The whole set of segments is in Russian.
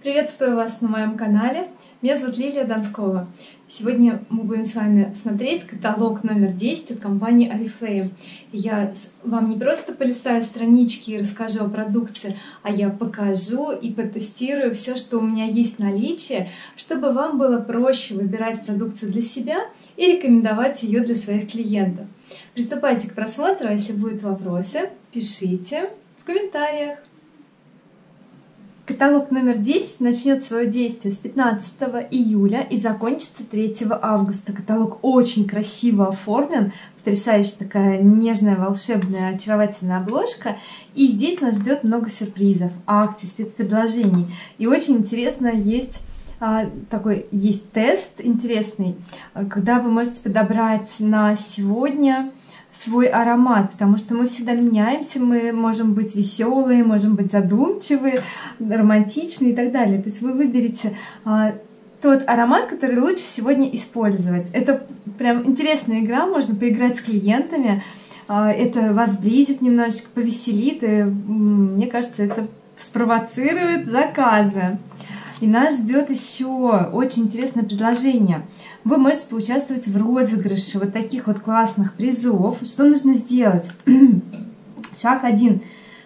Приветствую вас на моем канале. Меня зовут Лилия Донскова. Сегодня мы будем с вами смотреть каталог номер 10 от компании Oriflame. Я вам не просто полистаю странички и расскажу о продукции, а я покажу и потестирую все, что у меня есть в наличии, чтобы вам было проще выбирать продукцию для себя и рекомендовать ее для своих клиентов. Приступайте к просмотру, а если будут вопросы, пишите в комментариях. Каталог номер 10 начнет свое действие с 15 июля и закончится 3 августа. Каталог очень красиво оформлен, потрясающая такая нежная, волшебная, очаровательная обложка. И здесь нас ждет много сюрпризов, акций, спецпредложений. И очень интересно есть тест интересный, когда вы можете подобрать на сегодня свой аромат, потому что мы всегда меняемся, мы можем быть веселые, можем быть задумчивые, романтичные и так далее. То есть вы выберете тот аромат, который лучше сегодня использовать. Это прям интересная игра, можно поиграть с клиентами, это вас сблизит немножечко, повеселит, и мне кажется, это спровоцирует заказы. И нас ждет еще очень интересное предложение. Вы можете поучаствовать в розыгрыше вот таких вот классных призов. Что нужно сделать? Шаг 1.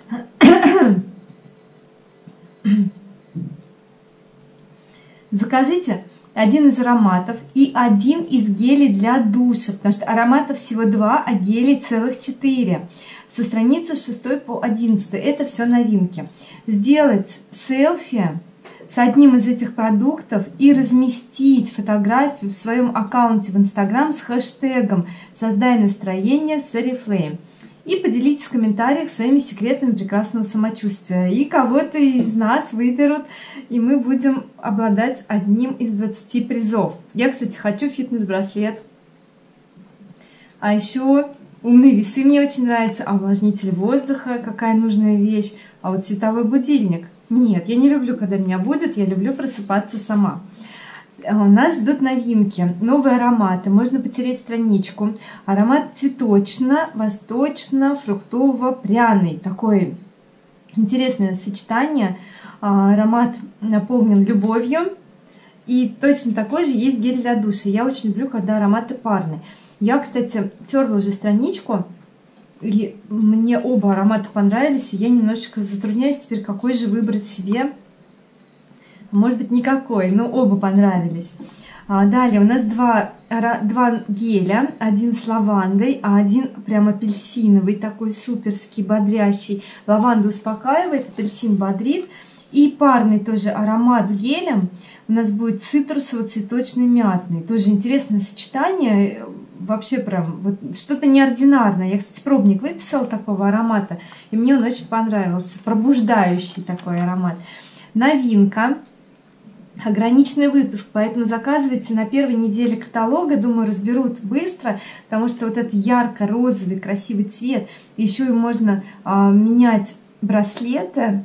Закажите один из ароматов и один из гелей для душа, потому что ароматов всего 2, а гелей целых 4. Со страницы с 6 по 11. Это все новинки. Сделать селфи с одним из этих продуктов и разместить фотографию в своем аккаунте в Instagram с хэштегом «Создай настроение с Oriflame». И поделитесь в комментариях своими секретами прекрасного самочувствия. И кого-то из нас выберут, и мы будем обладать одним из 20 призов. Я, кстати, хочу фитнес-браслет. А еще умные весы мне очень нравятся, а увлажнитель воздуха какая нужная вещь, а вот световой будильник. Нет, я не люблю, когда меня будет, я люблю просыпаться сама. Нас ждут новинки, новые ароматы. Можно потереть страничку. Аромат цветочно-восточно-фруктово-пряный. Такое интересное сочетание. Аромат наполнен любовью. И точно такой же есть гель для душа. Я очень люблю, когда ароматы парные. Я, кстати, терла уже страничку. И мне оба аромата понравились, и я немножечко затрудняюсь теперь, какой же выбрать себе. Может быть, никакой, но оба понравились. Далее у нас два геля, один с лавандой, а один прям апельсиновый, такой суперский, бодрящий. Лаванда успокаивает, апельсин бодрит. И парный тоже аромат с гелем у нас будет цитрусово-цветочный мятный. Тоже интересное сочетание. Вообще прям вот что-то неординарное. Я, кстати, пробник выписала такого аромата, и мне он очень понравился. Пробуждающий такой аромат. Новинка. Ограниченный выпуск, поэтому заказывайте на первой неделе каталога. Думаю, разберут быстро, потому что вот этот ярко-розовый красивый цвет. Еще и можно менять браслеты.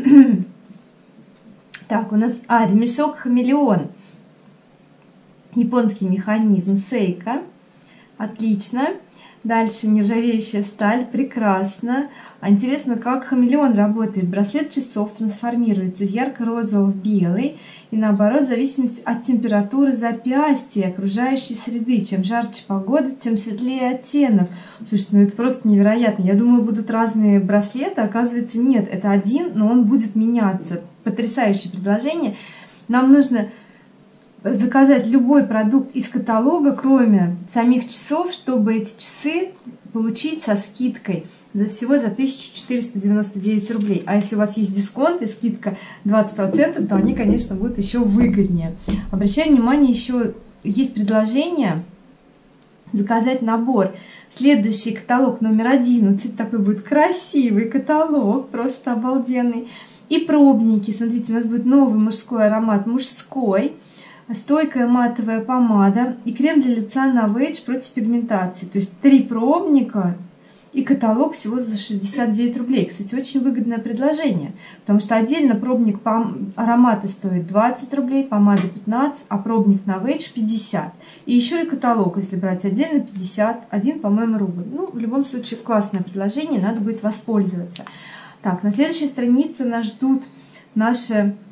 Так, у нас ремешок хамелеон. Японский механизм Сейка. Отлично. Дальше нержавеющая сталь. Прекрасно. Интересно, как хамелеон работает. Браслет часов трансформируется из ярко-розового в белый. И наоборот, в зависимости от температуры запястья и окружающей среды. Чем жарче погода, тем светлее оттенок. Слушайте, ну это просто невероятно. Я думала, будут разные браслеты. Оказывается, нет. Это один, но он будет меняться. Потрясающее предложение. Нам нужно заказать любой продукт из каталога, кроме самих часов, чтобы эти часы получить со скидкой всего за 1499 рублей. А если у вас есть дисконт и скидка 20%, то они, конечно, будут еще выгоднее. Обращаю внимание, еще есть предложение заказать набор. Следующий каталог номер 11. Такой будет красивый каталог, просто обалденный. И пробники. Смотрите, у нас будет новый мужской аромат мужской. Стойкая матовая помада и крем для лица Novage против пигментации. То есть 3 пробника и каталог всего за 69 рублей. Кстати, очень выгодное предложение, потому что отдельно пробник ароматы стоит 20 рублей, помада 15, а пробник Novage 50. И еще и каталог, если брать отдельно, 50, один, по-моему, рубль. Ну, в любом случае, классное предложение, надо будет воспользоваться. Так, на следующей странице нас ждут наши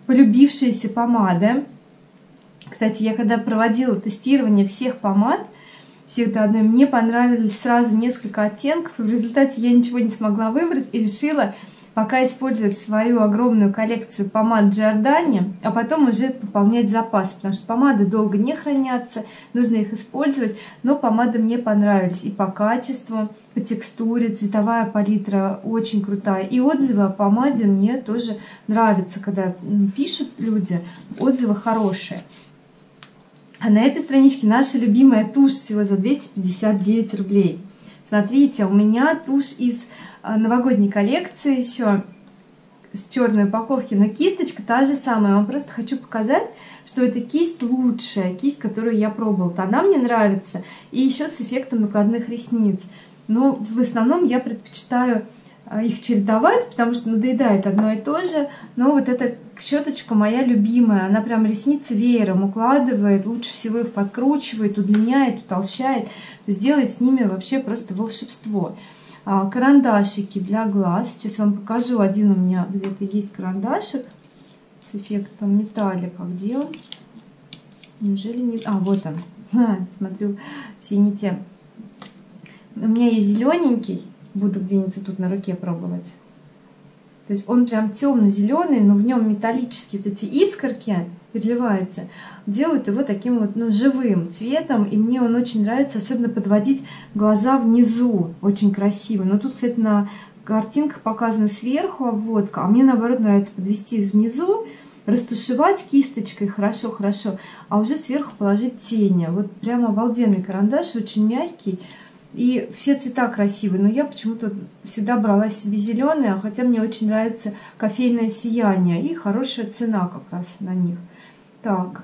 полюбившаяся помада. Кстати, я когда проводила тестирование всех помад, всех до одной, мне понравились сразу несколько оттенков, и в результате я ничего не смогла выбрать и решила пока использовать свою огромную коллекцию помад Giordani, а потом уже пополнять запас, потому что помады долго не хранятся, нужно их использовать, но помады мне понравились и по качеству, по текстуре, цветовая палитра очень крутая, и отзывы о помаде мне тоже нравятся, когда пишут люди, отзывы хорошие. А на этой страничке наша любимая тушь всего за 259 рублей. Смотрите, у меня тушь из новогодней коллекции еще с черной упаковки, но кисточка та же самая. Я вам просто хочу показать, что эта кисть лучшая, кисть, которую я пробовала. Она мне нравится, и еще с эффектом накладных ресниц. Но в основном я предпочитаю их чередовать, потому что надоедает одно и то же. Но вот эта щеточка моя любимая, она прям ресницы веером укладывает, лучше всего их подкручивает, удлиняет, утолщает. То есть делает с ними вообще просто волшебство. Карандашики для глаз. Сейчас вам покажу. Один у меня где-то есть карандашик с эффектом металлика. Где он? Неужели не... вот он. Смотрю, все не те. У меня есть зелененький. Буду где-нибудь тут на руке пробовать. То есть он прям темно-зеленый, но в нем металлические вот эти искорки переливаются, делают его таким вот живым цветом, и мне он очень нравится, особенно подводить глаза внизу, очень красиво. Но тут, кстати, на картинках показано сверху обводка, а мне наоборот нравится подвести внизу, растушевать кисточкой хорошо-хорошо, а уже сверху положить тени. Вот прям обалденный карандаш, очень мягкий. И все цвета красивые, но я почему-то всегда брала себе зеленые, хотя мне очень нравится кофейное сияние. И хорошая цена как раз на них. Так,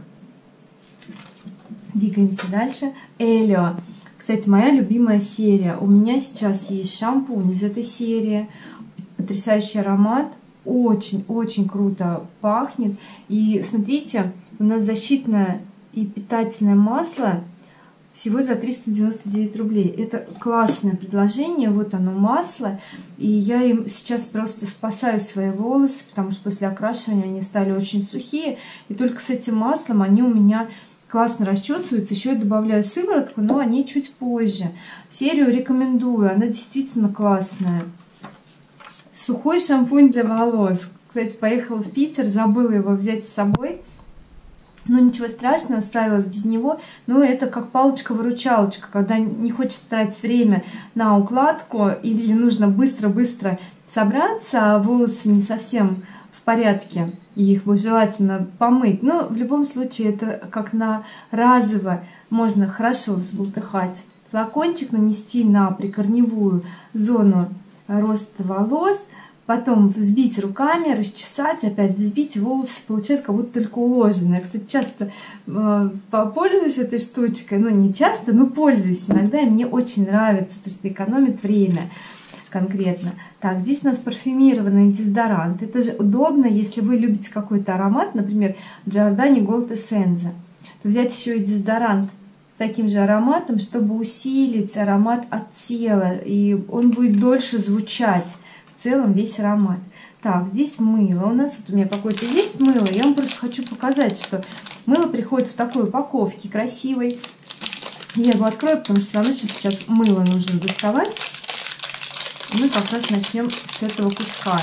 двигаемся дальше. Элио. Кстати, моя любимая серия. У меня сейчас есть шампунь из этой серии. Потрясающий аромат. Очень-очень круто пахнет. И смотрите, у нас защитное и питательное масло всего за 399 рублей. Это классное предложение. Вот оно, масло. И я им сейчас просто спасаю свои волосы, потому что после окрашивания они стали очень сухие. И только с этим маслом они у меня классно расчесываются. Еще я добавляю сыворотку, но они чуть позже. Серию рекомендую. Она действительно классная. Сухой шампунь для волос. Кстати, поехала в Питер, забыла его взять с собой. Но ничего страшного, справилась без него. Но это как палочка-выручалочка, когда не хочется тратить время на укладку или нужно быстро-быстро собраться, а волосы не совсем в порядке, и их бы желательно помыть. Но в любом случае это как на разово можно хорошо взболтыхать. Флакончик нанести на прикорневую зону роста волос, потом взбить руками, расчесать, опять взбить, волосы получается как будто только уложенные. Я, кстати, часто пользуюсь этой штучкой, ну не часто, но пользуюсь иногда, и мне очень нравится, потому что экономит время конкретно. Так, здесь у нас парфюмированный дезодорант. Это же удобно, если вы любите какой-то аромат, например, Giordani Gold Essence, то взять еще и дезодорант с таким же ароматом, чтобы усилить аромат от тела, и он будет дольше звучать. В целом весь аромат. Так, здесь мыло. У нас вот у меня какое-то есть мыло. Я вам просто хочу показать, что мыло приходит в такой упаковке красивой. Я его открою, потому что все равно сейчас мыло нужно доставать. Мы как раз начнем с этого куска.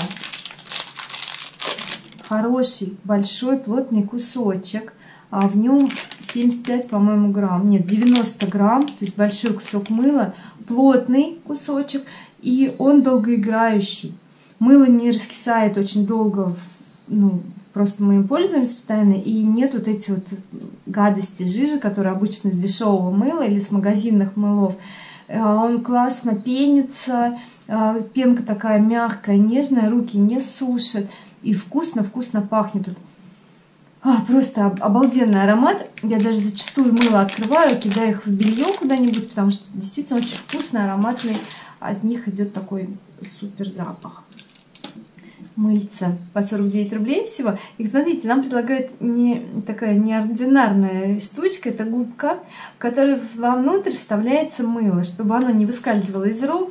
Хороший, большой, плотный кусочек. А в нем 75, по-моему, грамм. Нет, 90 грамм. То есть большой кусок мыла. Плотный кусочек. И он долгоиграющий. Мыло не раскисает очень долго, просто мы им пользуемся постоянно, и нет вот эти вот гадости, жижи, которые обычно с дешевого мыла или с магазинных мылов. Он классно пенится, пенка такая мягкая, нежная, руки не сушат, и вкусно-вкусно пахнет. Просто обалденный аромат. Я даже зачастую мыло открываю, кидаю их в белье куда-нибудь, потому что действительно очень вкусный, ароматный. От них идет такой супер запах. Мыльца по 49 рублей всего. И смотрите, нам предлагают такая неординарная штучка. Это губка, в которой вовнутрь вставляется мыло, чтобы оно не выскальзывало из рук.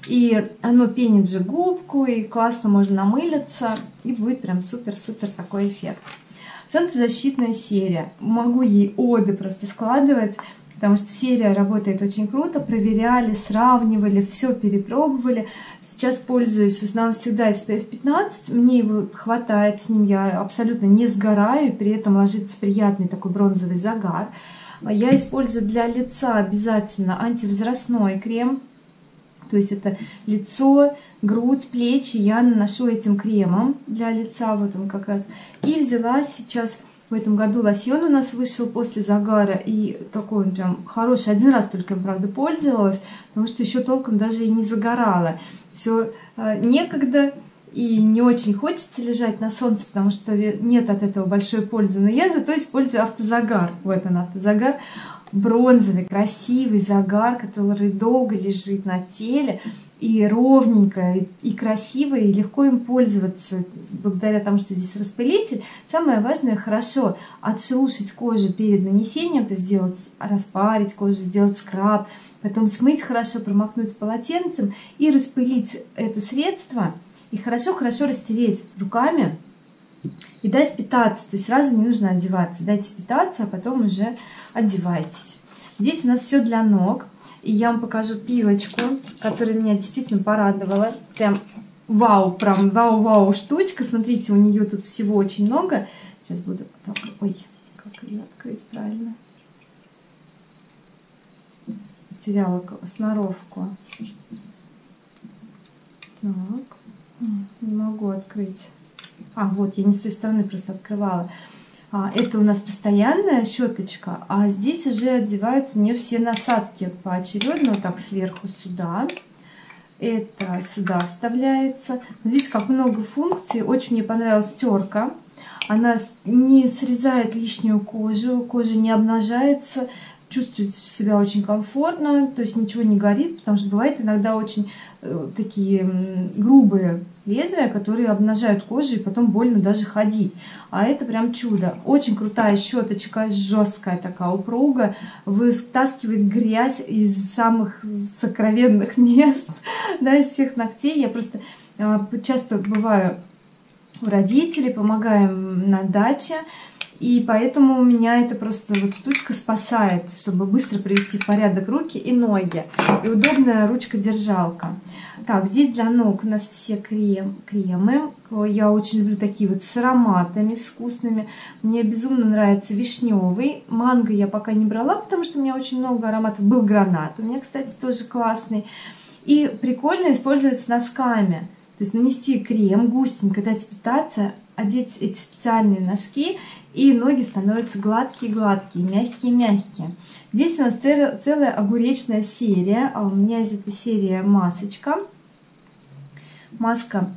И оно пенит же губку, и классно можно намылиться, и будет прям супер-супер такой эффект. Солнцезащитная серия. Могу ей оды просто складывать, потому что серия работает очень круто. Проверяли, сравнивали, все перепробовали. Сейчас пользуюсь в основном всегда SPF 15. Мне его хватает, с ним я абсолютно не сгораю, при этом ложится приятный такой бронзовый загар. Я использую для лица обязательно антивозрастной крем. То есть это лицо, грудь, плечи я наношу этим кремом для лица. Вот он как раз. И взяла сейчас в этом году лосьон у нас вышел после загара. И такой он прям хороший. Один раз только им, правда, пользовалась, потому что еще толком даже и не загорала. Все некогда и не очень хочется лежать на солнце, потому что нет от этого большой пользы. Но я зато использую автозагар. Вот он, автозагар. Бронзовый, красивый загар, который долго лежит на теле, и ровненько, и красиво, и легко им пользоваться, благодаря тому, что здесь распылитель. Самое важное, хорошо отшелушить кожу перед нанесением, то есть сделать, распарить кожу, сделать скраб, потом смыть хорошо, промокнуть полотенцем и распылить это средство, и хорошо-хорошо растереть руками, и дать питаться, то есть сразу не нужно одеваться, дайте питаться, а потом уже одевайтесь. Здесь у нас все для ног, и я вам покажу пилочку, которая меня действительно порадовала, прям вау, прям вау-вау штучка, смотрите, у нее тут всего очень много. Сейчас буду так, ой, как ее открыть правильно, потеряла сноровку, так, не могу открыть. А, вот, я не с той стороны просто открывала. Это у нас постоянная щеточка, а здесь уже одеваются не все насадки поочередно, вот так сверху сюда. Это сюда вставляется. Здесь как много функций. Очень мне понравилась терка. Она не срезает лишнюю кожу, кожа не обнажается, чувствует себя очень комфортно, то есть ничего не горит, потому что бывает иногда очень такие грубые лезвия, которые обнажают кожу и потом больно даже ходить. А это прям чудо. Очень крутая щеточка, жесткая такая, упругая, вытаскивает грязь из самых сокровенных мест, да, из всех ногтей. Я просто часто бываю у родителей, помогаем на даче. И поэтому у меня это просто вот штучка спасает, чтобы быстро привести в порядок руки и ноги. И удобная ручка-держалка. Так, здесь для ног у нас все кремы. Я очень люблю такие вот с ароматами, с вкусными. Мне безумно нравится вишневый. Манго я пока не брала, потому что у меня очень много ароматов. Был гранат. У меня, кстати, тоже классный. И прикольно использовать с носками. То есть нанести крем густенько, дать питаться, одеть эти специальные носки, и ноги становятся гладкие-гладкие, мягкие-мягкие. Здесь у нас целая огуречная серия, а у меня из этой серии масочка. Маска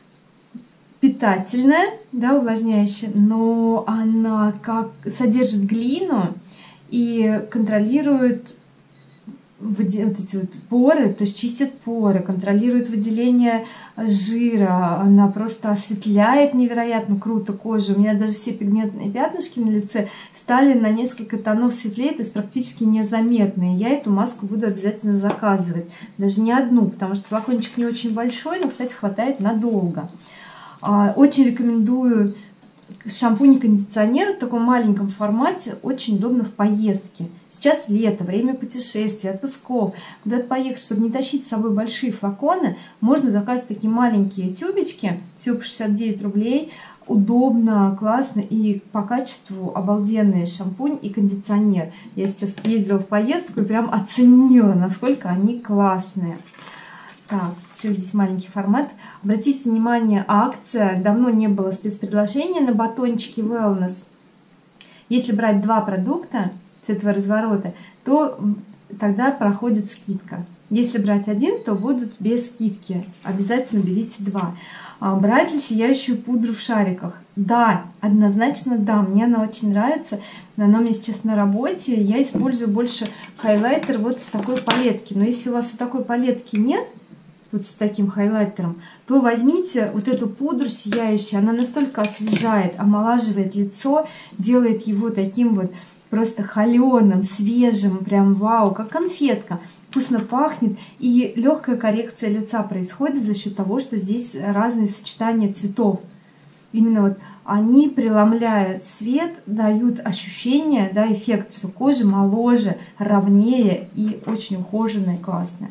питательная, да, увлажняющая, но она как содержит глину и контролирует вот эти вот поры, то есть чистит поры, контролирует выделение жира, она просто осветляет невероятно круто кожу. У меня даже все пигментные пятнышки на лице стали на несколько тонов светлее, то есть практически незаметные. Я эту маску буду обязательно заказывать, даже не одну, потому что флакончик не очень большой, но, кстати, хватает надолго. Очень рекомендую шампунь и кондиционер в таком маленьком формате, очень удобно в поездке. Сейчас лето, время путешествий, отпусков, куда-то поехать, чтобы не тащить с собой большие флаконы, можно заказать такие маленькие тюбички, всего по 69 рублей, удобно, классно и по качеству обалденный шампунь и кондиционер. Я сейчас ездила в поездку и прям оценила, насколько они классные. Так, все, здесь маленький формат. Обратите внимание, акция, давно не было спецпредложения на батончики Wellness. Если брать 2 продукта с этого разворота, то тогда проходит скидка. Если брать 1, то будут без скидки. Обязательно берите 2. Брать ли сияющую пудру в шариках? Да, однозначно да. Мне она очень нравится. Она у меня сейчас на работе. Я использую больше хайлайтер вот с такой палетки. Но если у вас вот такой палетки нет, вот с таким хайлайтером, то возьмите вот эту пудру сияющую. Она настолько освежает, омолаживает лицо, делает его таким вот просто холеным, свежим, прям вау, как конфетка. вкусно пахнет, и легкая коррекция лица происходит за счет того, что здесь разные сочетания цветов. Именно вот они, преломляя цвет, дают ощущение, да, эффект, что кожа моложе, ровнее и очень ухоженная, классная.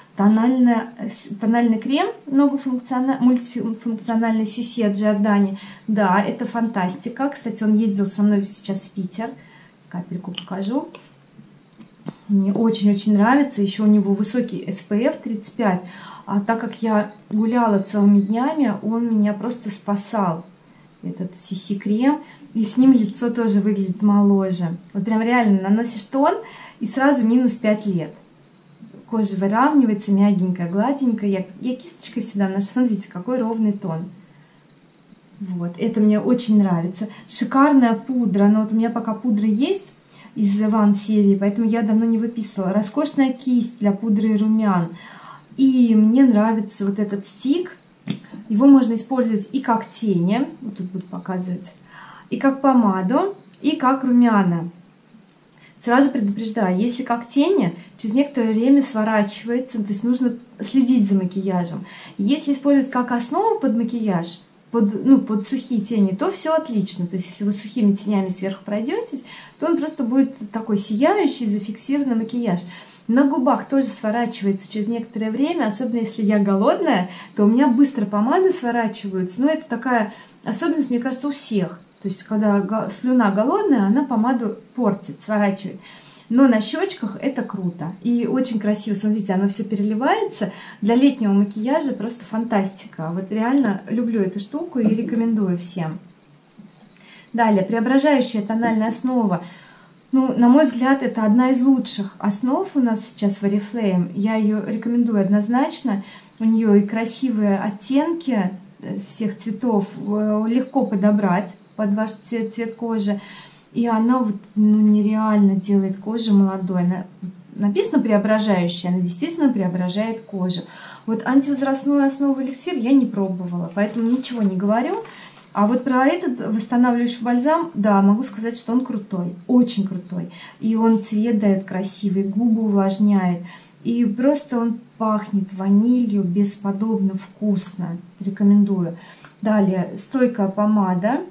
Тональный крем мультифункциональный CC от Giordani. Да, это фантастика. Кстати, он ездил со мной сейчас в Питер. Капельку покажу. Мне очень-очень нравится. Еще у него высокий SPF 35. А так как я гуляла целыми днями, он меня просто спасал. Этот CC крем. И с ним лицо тоже выглядит моложе. Вот прям реально наносишь тон и сразу минус 5 лет. Кожа выравнивается, мягенькая, гладенькая. Я кисточкой всегда наношу. Смотрите, какой ровный тон. Вот, это мне очень нравится. Шикарная пудра. Но вот у меня пока пудра есть из Ван серии, поэтому я давно не выписывала. Роскошная кисть для пудры и румян. И мне нравится вот этот стик. Его можно использовать и как тени. Вот тут буду показывать. И как помаду, и как румяна. Сразу предупреждаю, если как тени, через некоторое время сворачивается, то есть нужно следить за макияжем. Если использовать как основу под макияж, под сухие тени, то все отлично. То есть если вы сухими тенями сверху пройдетесь, то он просто будет такой сияющий, зафиксированный макияж. На губах тоже сворачивается через некоторое время, особенно если я голодная, то у меня быстро помады сворачиваются. Но это такая особенность, мне кажется, у всех. То есть, когда слюна голодная, она помаду портит, сворачивает. Но на щечках это круто. И очень красиво. Смотрите, оно все переливается. Для летнего макияжа просто фантастика. Вот реально люблю эту штуку и рекомендую всем. Далее, преображающая тональная основа. Ну, на мой взгляд, это одна из лучших основ у нас сейчас в Oriflame. Я ее рекомендую однозначно. У нее и красивые оттенки всех цветов. Легко подобрать под ваш цвет кожи. И она вот, нереально делает кожу молодой. Она, написано преображающая, она действительно преображает кожу. Вот антивозрастную основу эликсир я не пробовала, поэтому ничего не говорю. А вот про этот восстанавливающий бальзам, да, могу сказать, что он крутой, очень крутой. И он цвет дает красивый, губы увлажняет. И просто он пахнет ванилью бесподобно вкусно. Рекомендую. Далее, стойкая помада.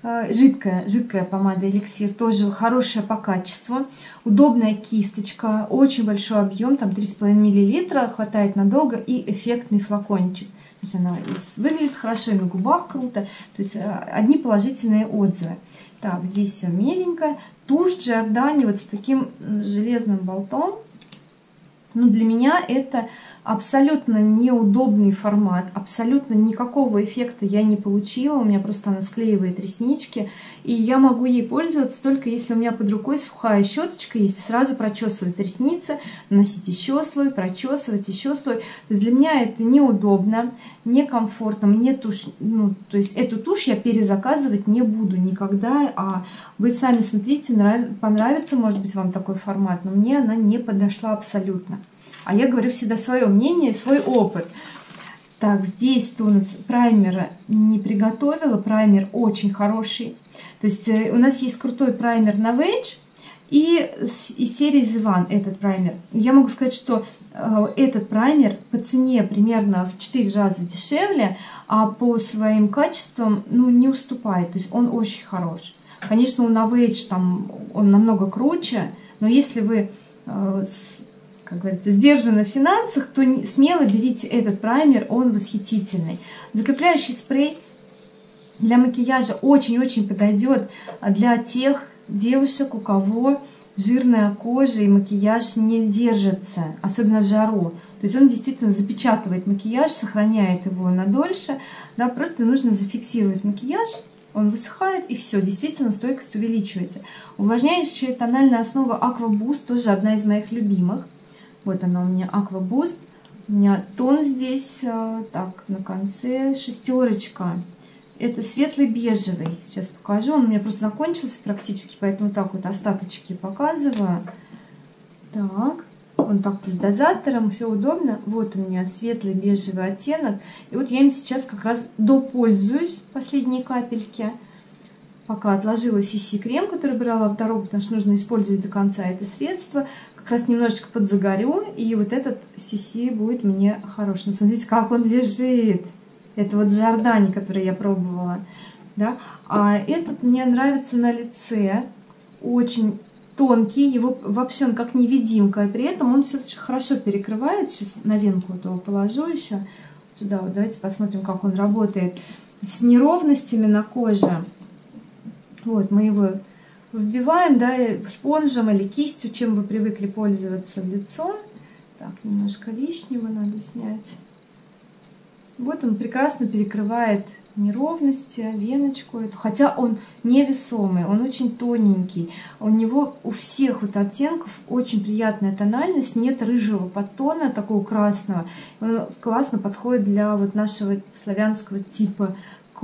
Жидкая помада эликсир, тоже хорошая по качеству, удобная кисточка, очень большой объем, там 3,5 мл, хватает надолго, и эффектный флакончик. То есть она выглядит хорошо, и на губах круто, то есть одни положительные отзывы. Так, здесь все меленькое. Тушь Giordani вот с таким железным болтом. Ну, для меня это абсолютно неудобный формат, абсолютно никакого эффекта я не получила, у меня просто она склеивает реснички, и я могу ей пользоваться только если у меня под рукой сухая щеточка есть, сразу прочесывать ресницы, наносить еще слой, прочесывать еще слой. То есть для меня это неудобно, некомфортно, мне тушь, то есть эту тушь я перезаказывать не буду никогда, а вы сами смотрите, понравится, может быть, вам такой формат, но мне она не подошла абсолютно. А я говорю всегда свое мнение, свой опыт. Так, здесь что у нас праймера не приготовила. Праймер очень хороший. То есть у нас есть крутой праймер Novage и из серии The One этот праймер. Я могу сказать, что этот праймер по цене примерно в 4 раза дешевле, а по своим качествам не уступает. То есть он очень хорош. Конечно, у Novage там он намного круче, но если вы как говорится, сдержанно в финансах, то смело берите этот праймер, он восхитительный. Закрепляющий спрей для макияжа очень-очень подойдет для тех девушек, у кого жирная кожа и макияж не держится, особенно в жару. То есть он действительно запечатывает макияж, сохраняет его надольше. Да, просто нужно зафиксировать макияж, он высыхает, и все, действительно стойкость увеличивается. Увлажняющая тональная основа Aqua Boost, тоже одна из моих любимых. Вот она у меня Aqua Boost. У меня тон здесь, так, на конце шестерочка. Это светлый бежевый. Сейчас покажу. Он у меня просто закончился практически, поэтому так вот остаточки показываю. Так, он так с дозатором, все удобно. Вот у меня светлый бежевый оттенок. И вот я им сейчас как раз допользуюсь, последние капельки. пока отложила CC крем, который брала в дорогу, потому что нужно использовать до конца это средство. Как раз немножечко подзагорю, и вот этот CC будет мне хорош. Но смотрите, как он лежит. Это вот Giordani, который я пробовала. Да? А этот мне нравится на лице. Очень тонкий, его вообще он как невидимка, и при этом он все-таки хорошо перекрывает. Сейчас на венку этого положу еще. Сюда вот давайте посмотрим, как он работает. С неровностями на коже. Вот, мы его вбиваем, да, спонжем или кистью, чем вы привыкли пользоваться в лицо. Так, немножко лишнего надо снять. Вот он прекрасно перекрывает неровности, веночку эту, хотя он невесомый, он очень тоненький. У него у всех вот оттенков очень приятная тональность, нет рыжего подтона, такого красного. Он классно подходит для вот нашего славянского типа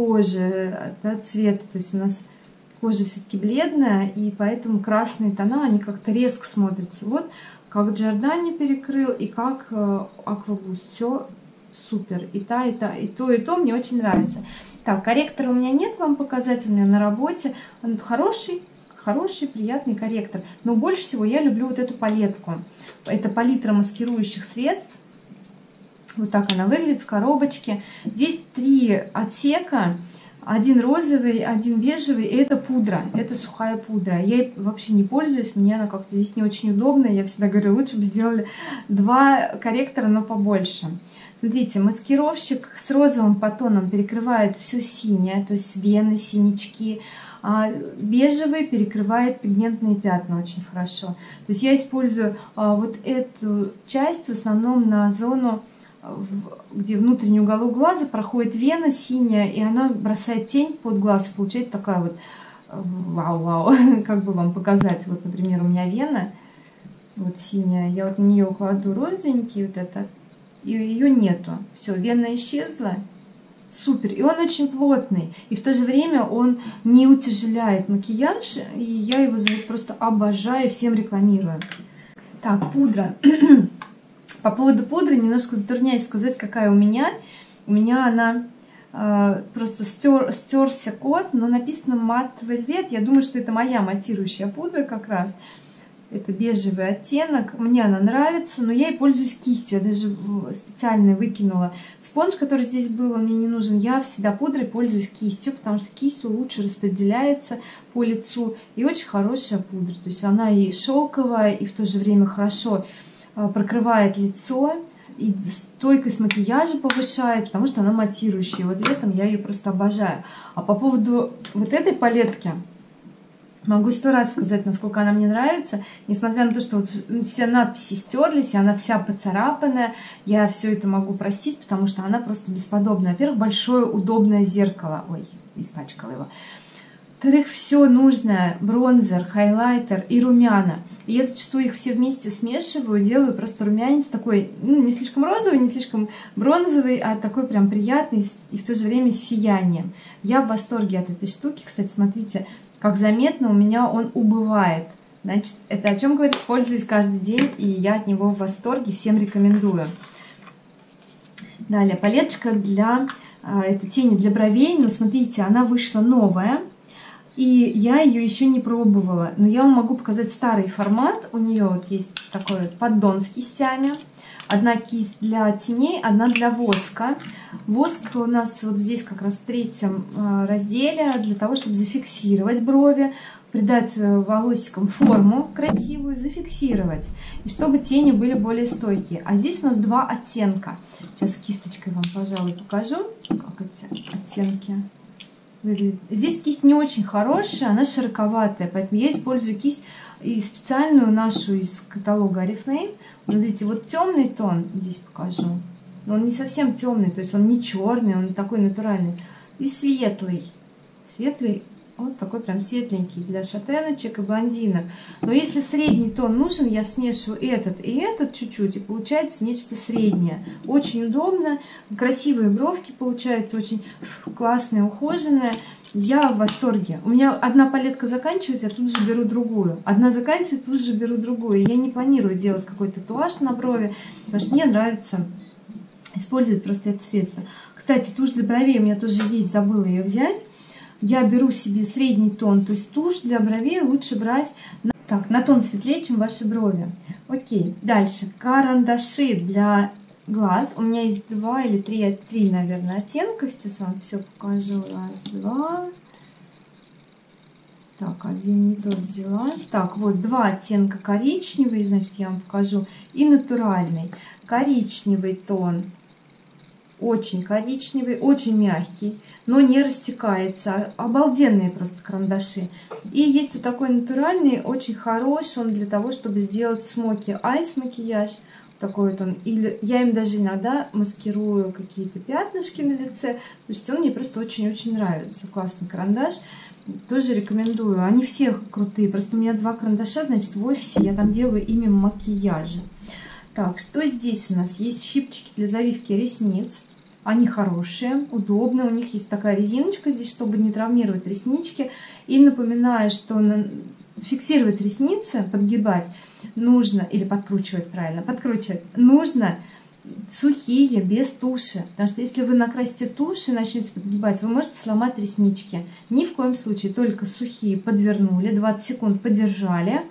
кожи, да, цвета. То есть у нас кожа все-таки бледная, и поэтому красные тона, они как-то резко смотрятся. Вот как Giordani перекрыл, и как Aquaboost. Все супер. И та, и та, и то мне очень нравится. Так, корректора у меня нет вам показать, у меня на работе. Он хороший, приятный корректор. Но больше всего я люблю вот эту палетку. Это палитра маскирующих средств. Вот так она выглядит в коробочке. Здесь 3 отсека. Один розовый, один бежевый, и это пудра, это сухая пудра. Я ей вообще не пользуюсь, мне она как-то здесь не очень удобная. Я всегда говорю, лучше бы сделали 2 корректора, но побольше. Смотрите, маскировщик с розовым подтоном перекрывает все синее, то есть вены, синячки. А бежевый перекрывает пигментные пятна очень хорошо. То есть я использую вот эту часть в основном на зону, где внутренний уголок глаза проходит вена синяя, и она бросает тень под глаз, и получается такая вот вау-вау, как бы вам показать. Вот, например, у меня вена вот синяя, я вот на нее кладу розовенький вот это, и ее нету. Все, вена исчезла. Супер. И он очень плотный. И в то же время он не утяжеляет макияж. И я его просто обожаю, всем рекламирую. Так, пудра. По поводу пудры немножко затрудняюсь сказать, какая у меня. У меня она просто стерся код, но написано Matte Velvet. Я думаю, что это моя матирующая пудра как раз. Это бежевый оттенок. Мне она нравится, но я ей пользуюсь кистью. Я даже специально выкинула спонж, который здесь был, он мне не нужен. Я всегда пудрой пользуюсь кистью, потому что кистью лучше распределяется по лицу. И очень хорошая пудра. То есть она и шелковая, и в то же время хорошо прокрывает лицо, и стойкость макияжа повышает, потому что она матирующая. Вот летом я ее просто обожаю. А по поводу вот этой палетки, могу 100 раз сказать, насколько она мне нравится. Несмотря на то, что вот все надписи стерлись, и она вся поцарапанная, я все это могу простить, потому что она просто бесподобная. Во-первых, большое удобное зеркало. Ой, испачкала его. Во-вторых, все нужное: бронзер, хайлайтер и румяна. И я зачастую их все вместе смешиваю, делаю просто румянец такой, ну, не слишком розовый, не слишком бронзовый, а такой прям приятный и в то же время с сиянием. Я в восторге от этой штуки. Кстати, смотрите, как заметно, у меня он убывает. Значит, это о чем говорит? Пользуюсь каждый день, и я от него в восторге, всем рекомендую. Далее, палеточка для это тени для бровей. Но смотрите, она вышла новая. И я ее еще не пробовала, но я вам могу показать старый формат. У нее вот есть такой вот поддон с кистями. Одна кисть для теней, одна для воска. Воск у нас вот здесь как раз в 3-м разделе, для того, чтобы зафиксировать брови, придать волосикам форму красивую, зафиксировать. И чтобы тени были более стойкие. А здесь у нас 2 оттенка. Сейчас кисточкой вам, пожалуй, покажу, как эти оттенки выглядит. Здесь кисть не очень хорошая, она широковатая, поэтому я использую кисть и специальную нашу из каталога Oriflame. Смотрите, вот темный тон, здесь покажу, но он не совсем темный, то есть он не черный, он такой натуральный. И светлый, вот такой прям светленький для шатеночек и блондинок. Но если средний тон нужен, я смешиваю этот и этот чуть-чуть, и получается нечто среднее. Очень удобно, красивые бровки получаются, очень классные, ухоженные. Я в восторге. У меня одна палетка заканчивается, я тут же беру другую. Одна заканчивается, тут же беру другую. Я не планирую делать какой-то татуаж на брови, потому что мне нравится использовать просто это средство. Кстати, тушь для бровей у меня тоже есть, забыла ее взять. я беру себе средний тон, то есть тушь для бровей лучше брать на тон светлее, чем ваши брови. Окей, дальше карандаши для глаз. У меня есть 2 или 3, наверное, оттенка. Сейчас вам все покажу. Раз, два. Так, один не тот взяла. Так, вот 2 оттенка коричневый, значит, я вам покажу. И натуральный. Коричневый тон. Очень коричневый, очень мягкий, но не растекается. Обалденные просто карандаши. И есть вот такой натуральный, очень хороший. Он для того, чтобы сделать смоки айс макияж. Такой вот он. Или я им даже иногда маскирую какие-то пятнышки на лице. То есть он мне просто очень-очень нравится. Классный карандаш. Тоже рекомендую. Они все крутые. Просто у меня 2 карандаша, значит, в офисе я там делаю ими макияжи. Так, что здесь у нас? Есть щипчики для завивки ресниц. Они хорошие, удобные. У них есть такая резиночка здесь, чтобы не травмировать реснички. И напоминаю, что фиксировать ресницы, подгибать нужно, или подкручивать, правильно, подкручивать нужно сухие, без туши. Потому что если вы накрасите тушь и начнете подгибать, вы можете сломать реснички. Ни в коем случае, только сухие подвернули, 20 секунд подержали,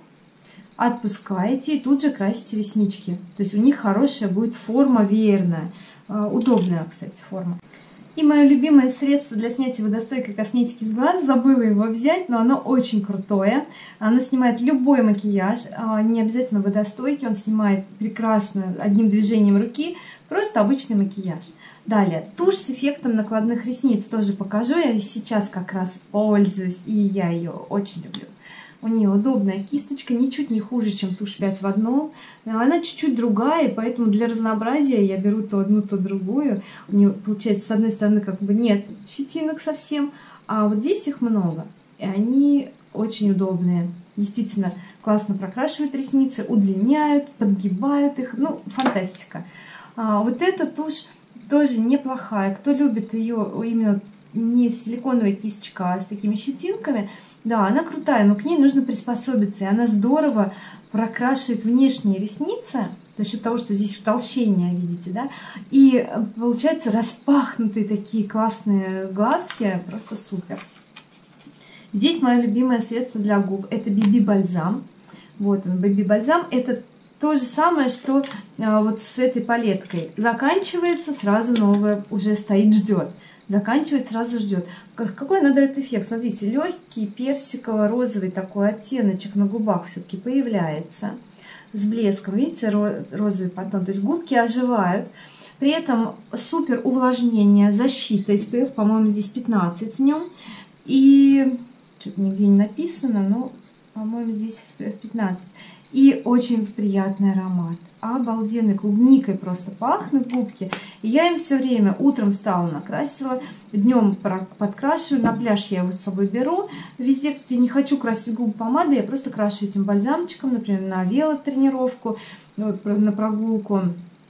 отпускаете и тут же красите реснички. То есть у них хорошая будет форма веерная. Удобная, кстати, форма. И мое любимое средство для снятия водостойкой косметики с глаз. Забыла его взять, но оно очень крутое. Оно снимает любой макияж, не обязательно водостойкий. Он снимает прекрасно одним движением руки. Просто обычный макияж. Далее, тушь с эффектом накладных ресниц. Тоже покажу. Я сейчас как раз пользуюсь, и я ее очень люблю. У нее удобная кисточка, ничуть не хуже, чем тушь 5 в 1. Она чуть-чуть другая, поэтому для разнообразия я беру то одну, то другую. У нее получается, с одной стороны, как бы нет щетинок совсем, а вот здесь их много. И они очень удобные. Действительно, классно прокрашивают ресницы, удлиняют, подгибают их. Ну, фантастика. Вот эта тушь тоже неплохая. Кто любит ее именно не силиконовая кисточка, а с такими щетинками, да, она крутая, но к ней нужно приспособиться. И она здорово прокрашивает внешние ресницы за счет того, что здесь утолщение, видите, да? И получается распахнутые такие классные глазки, просто супер. Здесь мое любимое средство для губ. Это BB бальзам. Вот он, BB бальзам. Это то же самое, что вот с этой палеткой. Заканчивается, сразу новое уже стоит, ждет. Заканчивает, сразу ждет. Какой она дает эффект? Смотрите, легкий персиково-розовый такой оттеночек на губах все-таки появляется. С блеском, видите, розовый подтон. То есть губки оживают. При этом супер увлажнение, защита SPF, по-моему, здесь 15 в нем. И что-то нигде не написано, но, по-моему, здесь SPF 15. И очень приятный аромат. Обалденный, клубникой просто пахнут губки. И я им все время утром встала, накрасила, днем подкрашиваю. На пляж я его с собой беру. Везде, где не хочу красить губы помадой, я просто крашу этим бальзамчиком, например, на велотренировку, на прогулку.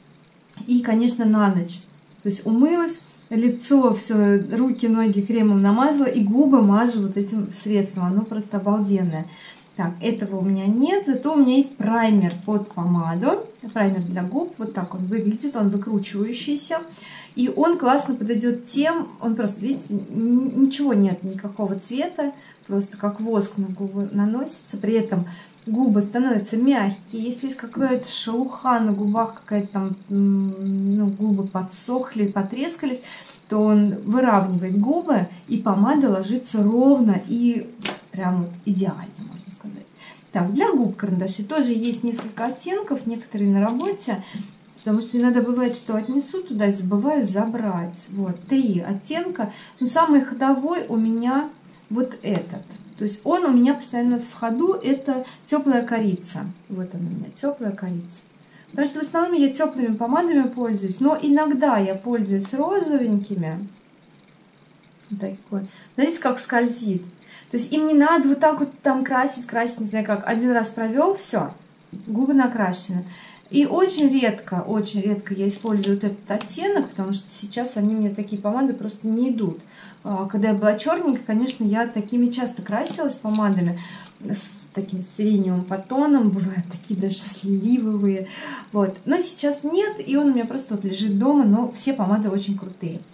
И, конечно, на ночь. То есть умылась, лицо, все, руки, ноги кремом намазала, и губы мажу вот этим средством. Оно просто обалденное. Так, этого у меня нет, зато у меня есть праймер под помаду, праймер для губ, вот так он выглядит, он выкручивающийся, и он классно подойдет тем, он просто, видите, ничего нет, никакого цвета, просто как воск на губы наносится, при этом губы становятся мягкие, если есть какая-то шелуха на губах, какая-то там, ну, губы подсохли, потрескались, то он выравнивает губы, и помада ложится ровно и прям вот идеально, можно сказать. Так, для губ карандаши тоже есть несколько оттенков, некоторые на работе, потому что иногда бывает, что отнесу туда и забываю забрать. Вот, 3 оттенка. Но самый ходовой у меня вот этот. То есть он у меня постоянно в ходу, это теплая корица. Вот он у меня, теплая корица. Потому что в основном я теплыми помадами пользуюсь, но иногда я пользуюсь розовенькими. Вот такой. Смотрите, как скользит. То есть им не надо вот так вот там красить, не знаю как. Один раз провел, все, губы накрашены. И очень редко я использую вот этот оттенок, потому что сейчас они мне такие помады просто не идут. Когда я была черненькая, конечно, я такими часто красилась помадами, с таким сиреневым подтоном, бывают такие даже сливовые. Вот. Но сейчас нет, и он у меня просто вот лежит дома, но все помады очень крутые.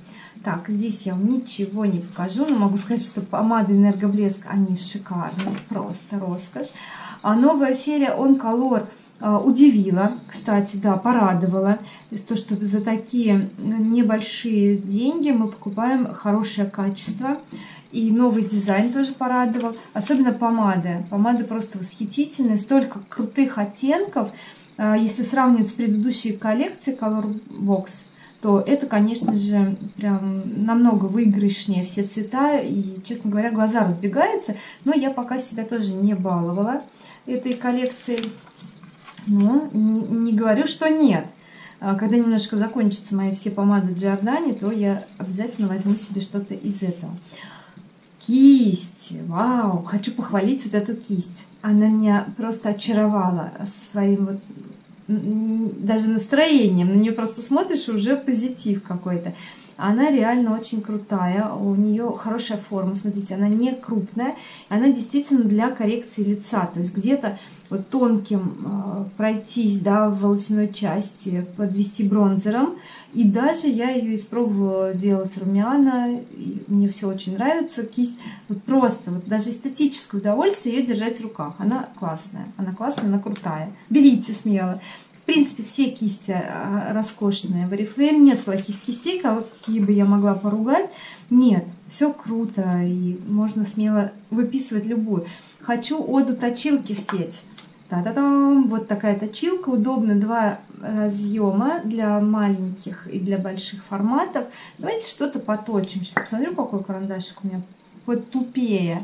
Так, здесь я вам ничего не покажу, но могу сказать, что помады Энергоблеск, они шикарные, просто роскошь. А новая серия On Color удивила, кстати, да, порадовала. То, что за такие небольшие деньги мы покупаем хорошее качество. И новый дизайн тоже порадовал. Особенно помады. Помады просто восхитительные. Столько крутых оттенков. Если сравнивать с предыдущей коллекцией Color Box, то это, конечно же, прям намного выигрышнее все цвета. И, честно говоря, глаза разбегаются. Но я пока себя тоже не баловала этой коллекцией. Но не говорю, что нет. Когда немножко закончатся мои все помады Giordani, то я обязательно возьму себе что-то из этого. Кисть. Вау! Хочу похвалить вот эту кисть. Она меня просто очаровала своим вот даже настроением. На нее просто смотришь, уже позитив какой-то. Она реально очень крутая. У нее хорошая форма. Смотрите, она не крупная. Она действительно для коррекции лица. То есть где-то вот тонким пройтись, да, в волосяной части, подвести бронзером. И даже я ее испробовала делать румяна. И мне все очень нравится. Кисть вот просто, вот даже эстетическое удовольствие ее держать в руках. Она классная, она крутая. Берите смело. В принципе, все кисти роскошные. В Oriflame нет плохих кистей, какие бы я могла поругать. Нет, все круто, и можно смело выписывать любую. Хочу оду точилки спеть. Та-та-дам! Вот такая точилка. Удобно, 2 разъема для маленьких и для больших форматов. Давайте что-то поточим. Сейчас посмотрю, какой карандашик у меня потупее.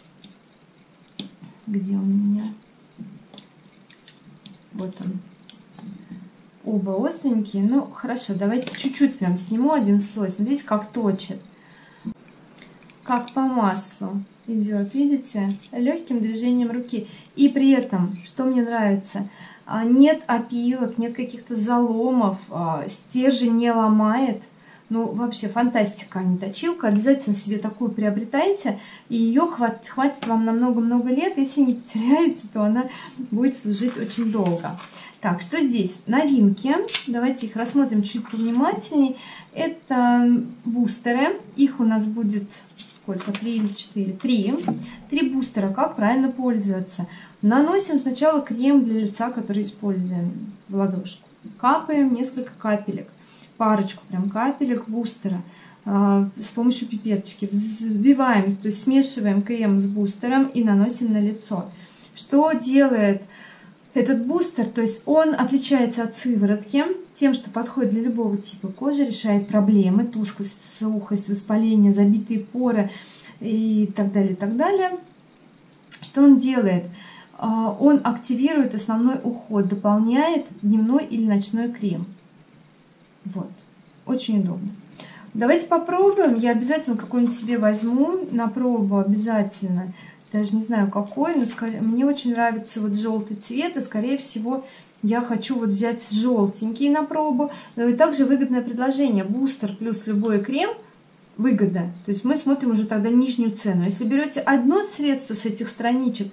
Где он у меня? Вот он. Оба остренькие. Ну, хорошо, давайте чуть-чуть прям сниму один слой. Смотрите, как точит. Как по маслу идет, видите? Легким движением руки. И при этом, что мне нравится, нет опилок, нет каких-то заломов, стержень не ломает. Ну, вообще фантастика, а не точилка. Обязательно себе такую приобретайте. И ее хватит вам на много-много лет. Если не потеряете, то она будет служить очень долго. Так, что здесь? Новинки. Давайте их рассмотрим чуть повнимательнее. Это бустеры. Их у нас будет сколько? 3 или 4? 3. 3 бустера. Как правильно пользоваться? Наносим сначала крем для лица, который используем в ладошку. Капаем несколько капелек. Парочку прям капелек бустера с помощью пипеточки. Взбиваем, то есть смешиваем крем с бустером и наносим на лицо. Что делает этот бустер? То есть он отличается от сыворотки тем, что подходит для любого типа кожи, решает проблемы, тусклость, сухость, воспаление, забитые поры и так далее, и так далее. Что он делает? Он активирует основной уход, дополняет дневной или ночной крем. Вот, очень удобно. Давайте попробуем. Я обязательно какой-нибудь себе возьму на пробу, обязательно. Даже не знаю какой, но мне очень нравится вот желтый цвет, и скорее всего я хочу вот взять желтенький на пробу. Но и также выгодное предложение. Бустер плюс любой крем выгода. То есть мы смотрим уже тогда нижнюю цену. Если берете одно средство с этих страничек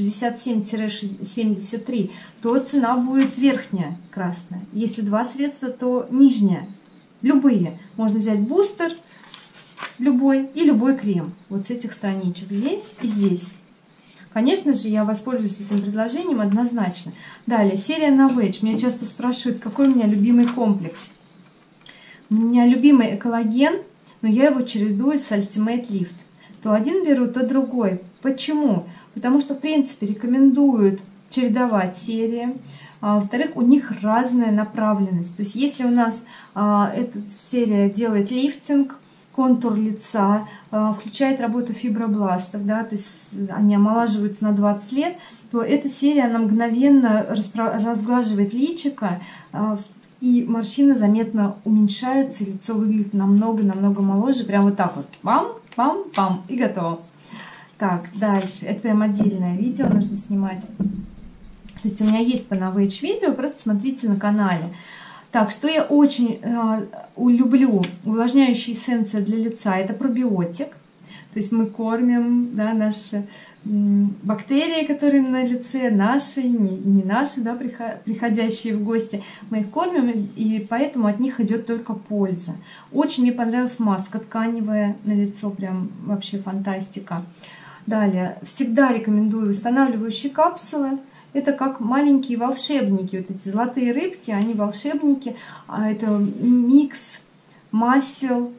67-73, то цена будет верхняя, красная. Если 2 средства, то нижняя. Любые. Можно взять бустер любой и любой крем. Вот с этих страничек. Здесь и здесь. Конечно же, я воспользуюсь этим предложением однозначно. Далее, серия Novage. Меня часто спрашивают, какой у меня любимый комплекс. У меня любимый Экологен, но я его чередую с Ultimate Lift. То один беру, то другой. Почему? Потому что, в принципе, рекомендуют чередовать серии. Во-вторых, у них разная направленность. То есть, если у нас эта серия делает лифтинг, контур лица, включает работу фибробластов, да, то есть они омолаживаются на 20 лет, то эта серия, она мгновенно разглаживает личико, и морщины заметно уменьшаются, и лицо выглядит намного-намного моложе. Прям вот так вот. Пам-пам-пам. И готово. Так, дальше. Это прям отдельное видео нужно снимать. Кстати, у меня есть по Novage видео, просто смотрите на канале. Так, что я очень люблю, увлажняющая эссенция для лица, это пробиотик. То То есть мы кормим, да, наши бактерии, которые на лице, наши, не наши, да, приходящие в гости, мы их кормим, и поэтому от них идет только польза. Очень мне понравилась маска тканевая на лицо, прям вообще фантастика. Далее, всегда рекомендую восстанавливающие капсулы. Это как маленькие волшебники, вот эти золотые рыбки, они волшебники. Это микс масел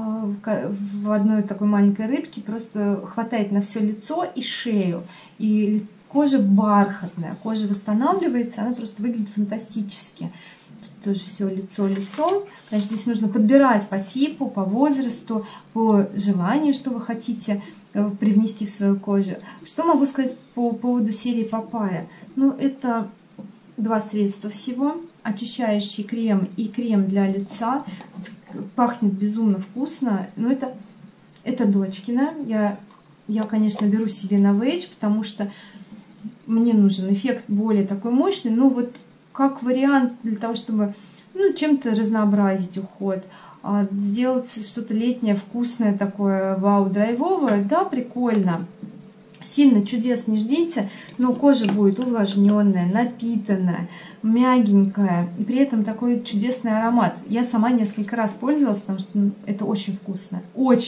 в одной такой маленькой рыбке, просто хватает на все лицо и шею. И кожа бархатная, кожа восстанавливается, она просто выглядит фантастически. Тут тоже все лицо. Конечно, здесь нужно подбирать по типу, по возрасту, по желанию, что вы хотите привнести в свою кожу. Что могу сказать по поводу серии Папайя? Ну, это два средства всего. Очищающий крем и крем для лица. Пахнет безумно вкусно. Но это дочкина. Я, конечно, беру себе на Вейдж, потому что мне нужен эффект более такой мощный. Но вот как вариант для того, чтобы чем-то разнообразить уход, сделать что-то летнее, вкусное такое, вау, драйвовое, да, прикольно. Сильно чудес не ждите, но кожа будет увлажненная, напитанная, мягенькая, и при этом такой чудесный аромат. Я сама несколько раз пользовалась, потому что это очень вкусно,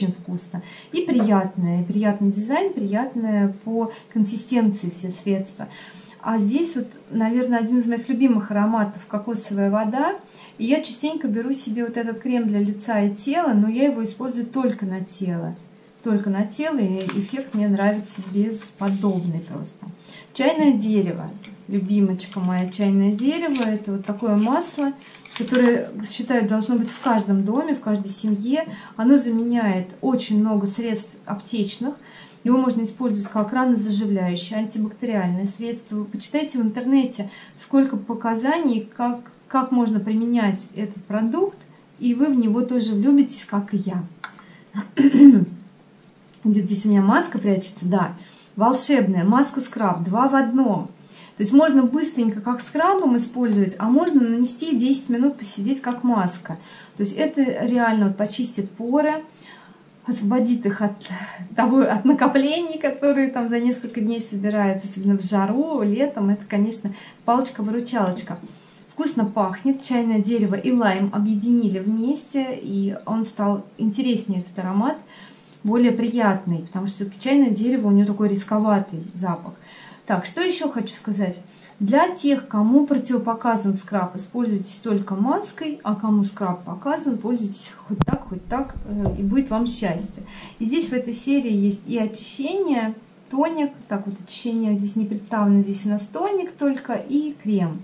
и приятное, приятный дизайн, приятное по консистенции все средства. А здесь вот, наверное, один из моих любимых ароматов — кокосовая вода. И я частенько беру себе вот этот крем для лица и тела, но я его использую только на тело. Только на тело, и эффект мне нравится бесподобный просто. Чайное дерево. Любимочка моя, чайное дерево. Это вот такое масло, которое, считаю, должно быть в каждом доме, в каждой семье. Оно заменяет очень много средств аптечных. Его можно использовать как ранозаживляющее, антибактериальное средство. Вы почитайте в интернете, сколько показаний, как можно применять этот продукт, и вы в него тоже влюбитесь, как и я. Где-то здесь у меня маска прячется, да. Волшебная маска-скраб, 2 в 1. То есть можно быстренько как скрабом использовать, а можно нанести 10 минут, посидеть как маска. То есть это реально вот почистит поры, освободит их от накоплений, которые там за несколько дней собираются, особенно в жару, летом. Это, конечно, палочка-выручалочка. Вкусно пахнет, чайное дерево и лайм объединили вместе, и он стал интереснее, этот аромат, более приятный, потому что все-таки чайное дерево, у него такой рисковатый запах. Так, что еще хочу сказать. Для тех, кому противопоказан скраб, используйтесь только маской, а кому скраб показан, пользуйтесь хоть так, и будет вам счастье. И здесь в этой серии есть и очищение, тоник. Так, вот очищение здесь не представлено, здесь у нас тоник только и крем.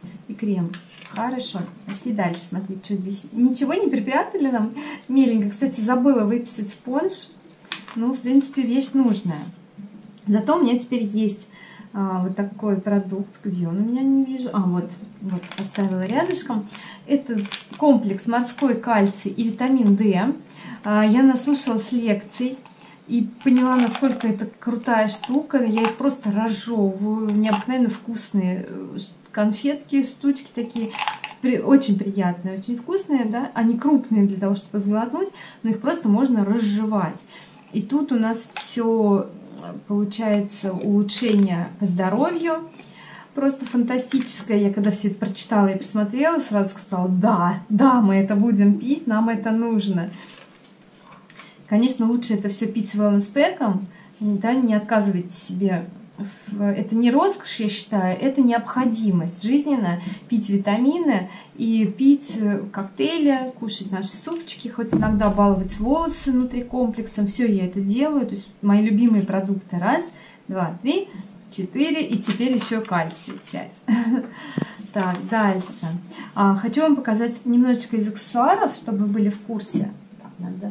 Хорошо, пошли дальше смотреть, что здесь. Ничего не припрятали нам меленько. Кстати, забыла выписать спонж. Ну, в принципе, вещь нужная. Зато у меня теперь есть вот такой продукт. Где он у меня, не вижу. Вот поставила рядышком. Это комплекс морской кальций и витамин D. Я наслушалась лекций и поняла, насколько это крутая штука. Я их просто разжевываю. Необыкновенно вкусные конфетки, штучки такие. Очень приятные, очень вкусные. Да? Они крупные для того, чтобы сглотнуть, но их просто можно разжевать. И тут у нас все получается улучшение по здоровью. Просто фантастическое. Я когда все это прочитала и посмотрела, сразу сказала: да, мы это будем пить, нам это нужно. Конечно, лучше это все пить с wellness-пэком, да, не отказывайте себе. Это не роскошь, я считаю, это необходимость жизненная. Пить витамины и пить коктейли, кушать наши супчики, хоть иногда баловать волосы внутри комплексом. Все я это делаю. То есть мои любимые продукты. 1, 2, 3, 4 и теперь еще кальций 5. Так, дальше. Хочу вам показать немножечко из аксессуаров, чтобы вы были в курсе. Так,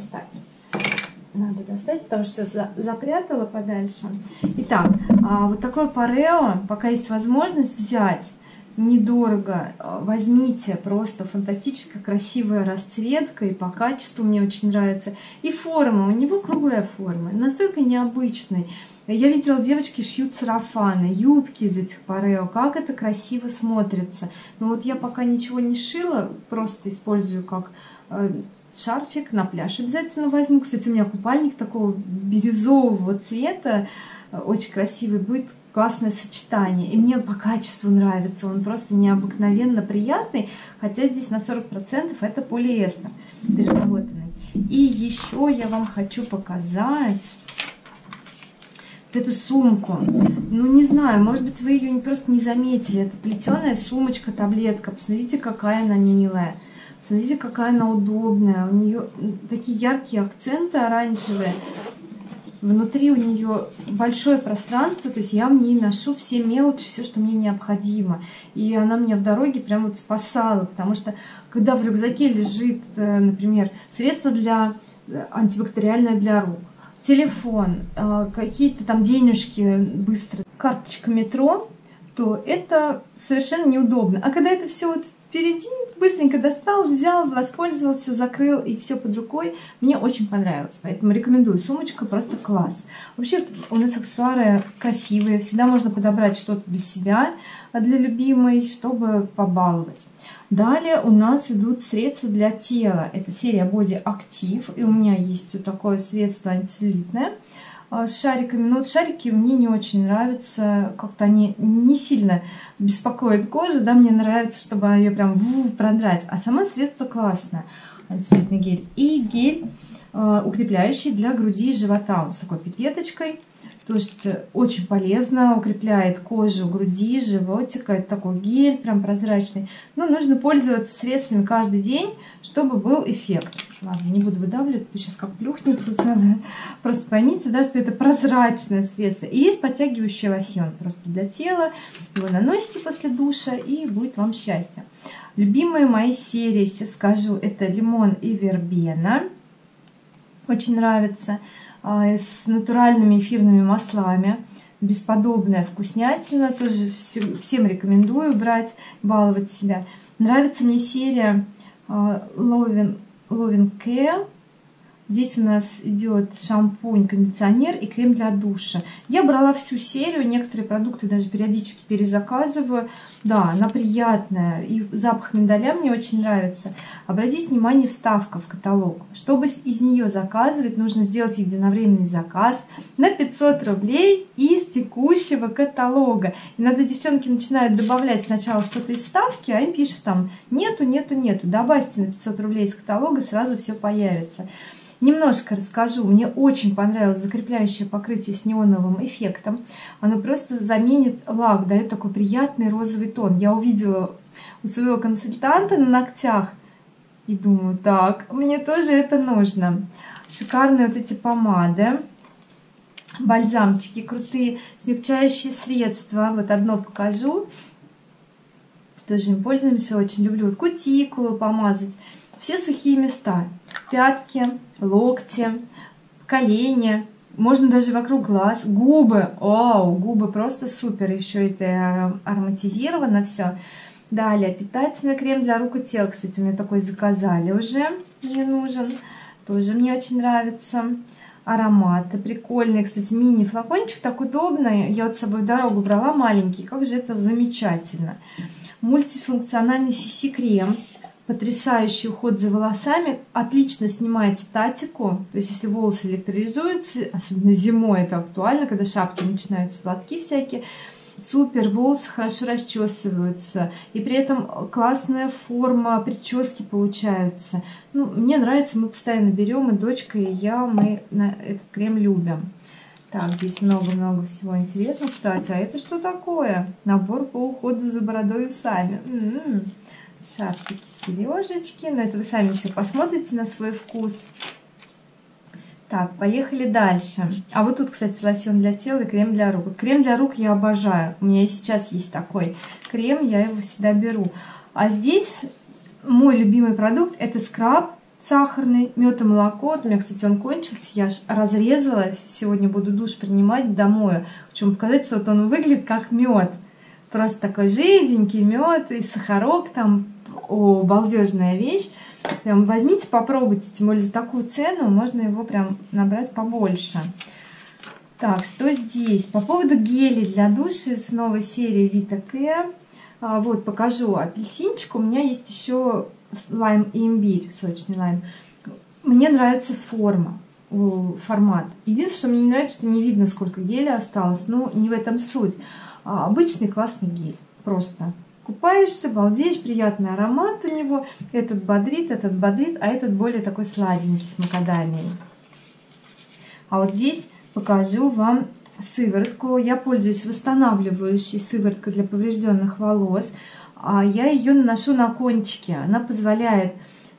надо достать, потому что все запрятала подальше. Итак, вот такое парео, пока есть возможность взять, недорого, возьмите, просто фантастическая красивая расцветка, и по качеству мне очень нравится. И форма, у него круглая форма, настолько необычный. Я видела, девочки шьют сарафаны, юбки из этих парео, как это красиво смотрится. Но вот я пока ничего не шила, просто использую как шарфик на пляж обязательно возьму. Кстати, у меня купальник такого бирюзового цвета, очень красивый, будет классное сочетание. И мне по качеству нравится, он просто необыкновенно приятный, хотя здесь на 40% это полиэстер переработанный. И еще я вам хочу показать вот эту сумку. Ну, не знаю, может быть, вы ее просто не заметили. Это плетеная сумочка-таблетка. Посмотрите, какая она милая. Посмотрите, какая она удобная. У нее такие яркие акценты оранжевые. Внутри у нее большое пространство, то есть я в ней ношу все мелочи, все, что мне необходимо. И она меня в дороге прям вот спасала, потому что когда в рюкзаке лежит, например, средство антибактериальное для рук, телефон, какие-то там денежки быстро, карточка метро, то это совершенно неудобно. А когда это все вот впереди, быстренько достал, взял, воспользовался, закрыл, и все под рукой, мне очень понравилось. Поэтому рекомендую. Сумочка просто класс. Вообще у нас аксессуары красивые, всегда можно подобрать что-то для себя, для любимой, чтобы побаловать. Далее у нас идут средства для тела. Это серия Body Active, и у меня есть вот такое средство антицеллюлитное с шариками. Но вот шарики мне не очень нравятся, как-то они не сильно беспокоят кожу, да, мне нравится, чтобы ее прям продрать, а само средство классное, антицеллюлитный гель. И гель укрепляющий для груди и живота, он с такой пипеточкой, то есть очень полезно, укрепляет кожу груди, животика, это такой гель прям прозрачный. Но нужно пользоваться средствами каждый день, чтобы был эффект. Ладно, не буду выдавливать, то сейчас как плюхнется целое. Просто поймите, да, что это прозрачное средство. И есть подтягивающий лосьон просто для тела. Его наносите после душа, и будет вам счастье. Любимые мои серии, сейчас скажу, это лимон и вербена. Очень нравится. С натуральными эфирными маслами. Бесподобная вкуснятина. Тоже всем рекомендую брать, баловать себя. Нравится мне серия Loving Care. Здесь у нас идет шампунь, кондиционер и крем для душа. Я брала всю серию, некоторые продукты даже периодически перезаказываю. Да, она приятная, и запах миндаля мне очень нравится. Обратите внимание, вставка в каталог. Чтобы из нее заказывать, нужно сделать единовременный заказ на 500 рублей из текущего каталога. Иногда девчонки начинают добавлять сначала что-то из вставки, а им пишут там нету. Добавьте на 500 рублей из каталога, сразу все появится. Немножко расскажу. Мне очень понравилось закрепляющее покрытие с неоновым эффектом. Оно просто заменит лак, дает такой приятный розовый тон. Я увидела у своего консультанта на ногтях и думаю, так, мне тоже это нужно. Шикарные вот эти помады, бальзамчики крутые, смягчающие средства. Вот одно покажу. Тоже им пользуемся, очень люблю. Вот кутикулу помазать. Все сухие места. Пятки, локти, колени. Можно даже вокруг глаз. Губы. Вау, губы просто супер. Еще это ароматизировано все. Далее питательный крем для рук и тела. Кстати, у меня такой заказали уже. Мне нужен. Тоже мне очень нравится. Ароматы прикольные. Кстати, мини-флакончик так удобно. Я вот с собой в дорогу брала маленький. Как же это замечательно. Мультифункциональный CC-крем. Потрясающий уход за волосами, отлично снимает статику, то есть если волосы электролизуются, особенно зимой это актуально, когда шапки начинаются, платки всякие, супер, волосы хорошо расчесываются, и при этом классная форма прически получаются. Ну, мне нравится, мы постоянно берем, и дочка, и я, мы этот крем любим. Так, здесь много-много всего интересного, кстати, а это что такое? Набор по уходу за бородой и усами. Шарфики, сережечки. Но это вы сами все посмотрите на свой вкус. Так, поехали дальше. А вот тут, кстати, лосьон для тела и крем для рук. Вот крем для рук я обожаю. У меня и сейчас есть такой крем, я его всегда беру. А здесь мой любимый продукт — это скраб сахарный, мед и молоко. Вот у меня, кстати, он кончился. Я аж разрезала. Сегодня буду душ принимать домой. Хочу вам показать, что вот он выглядит как мед. Просто такой жиденький мед и сахарок там. О, балдежная вещь. Прям возьмите, попробуйте. Тем более за такую цену можно его прям набрать побольше. Так, что здесь? По поводу гелей для душа с новой серии Vita Care. Вот, покажу апельсинчик. У меня есть еще лайм и имбирь, сочный лайм. Мне нравится форма, формат. Единственное, что мне не нравится, что не видно, сколько геля осталось, но не в этом суть. Обычный классный гель, просто купаешься, балдеешь, приятный аромат у него. Этот бодрит, а этот более такой сладенький, с макадамией. А вот здесь покажу вам сыворотку. Я пользуюсь восстанавливающей сывороткой для поврежденных волос. Я ее наношу на кончики. Она позволяет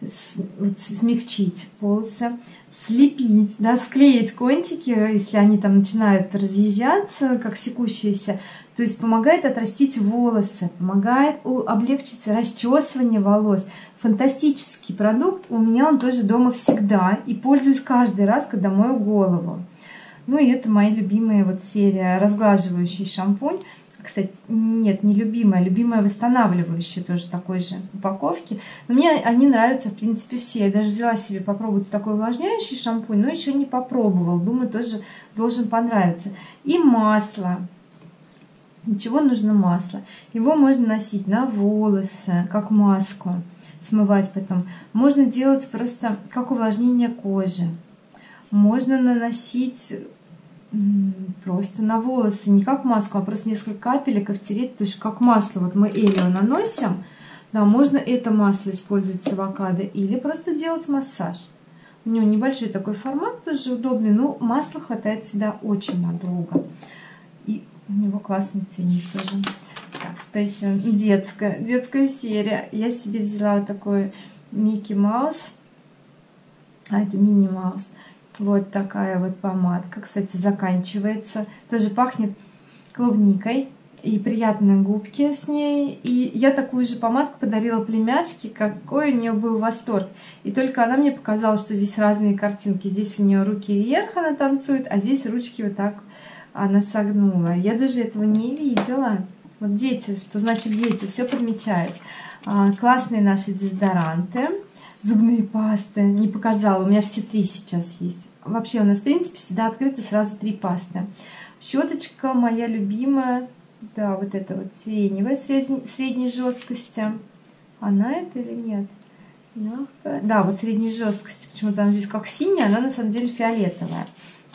смягчить волосы, слепить, да, склеить кончики, если они там начинают разъезжаться, как секущиеся. То есть помогает отрастить волосы, помогает облегчить расчесывание волос. Фантастический продукт. У меня он тоже дома всегда. И пользуюсь каждый раз, когда мою голову. Ну и это моя любимая вот серия разглаживающий шампунь. Кстати, нет, не любимая, любимая восстанавливающая, тоже такой же упаковки. Но мне они нравятся, в принципе, все. Я даже взяла себе попробовать такой увлажняющий шампунь, но еще не попробовал. Думаю, тоже должен понравиться. И масло. Для чего нужно масло? Его можно носить на волосы, как маску, смывать потом. Можно делать просто как увлажнение кожи. Можно наносить просто на волосы, не как маску, а просто несколько капелек и втереть, то есть как масло. Вот мы Элио наносим, да, можно это масло использовать с авокадо или просто делать массаж. У него небольшой такой формат, тоже удобный, но масла хватает всегда очень надолго. И у него классный ценник тоже. Так, что еще? Детская серия. Я себе взяла вот такой Микки Маус, это Мини Маус. Вот такая вот помадка, кстати, заканчивается. Тоже пахнет клубникой. И приятные губки с ней. И я такую же помадку подарила племяшке, какой у нее был восторг. И только она мне показала, что здесь разные картинки. Здесь у нее руки вверх, она танцует, а здесь ручки вот так она согнула. Я даже этого не видела. Вот дети, что значит дети, все подмечают. Классные наши дезодоранты. Зубные пасты не показала, у меня все 3 сейчас есть. Вообще у нас, в принципе, всегда открыты сразу 3 пасты. Щеточка моя любимая, да, вот эта вот сиреневая, средней жесткости. Она это или нет? Мягкая. Да, вот средней жесткости. Почему-то она здесь как синяя, она на самом деле фиолетовая.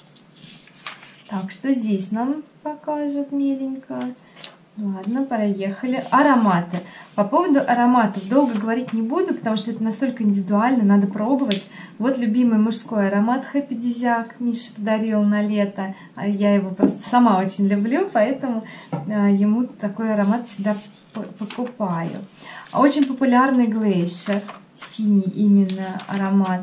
Так, что здесь нам покажут миленько? Ладно, проехали. Ароматы. По поводу ароматов долго говорить не буду, потому что это настолько индивидуально, надо пробовать. Вот любимый мужской аромат Happy Desiac Миша подарил на лето. Я его просто сама очень люблю, поэтому ему такой аромат всегда покупаю. Очень популярный Glacier, синий именно аромат.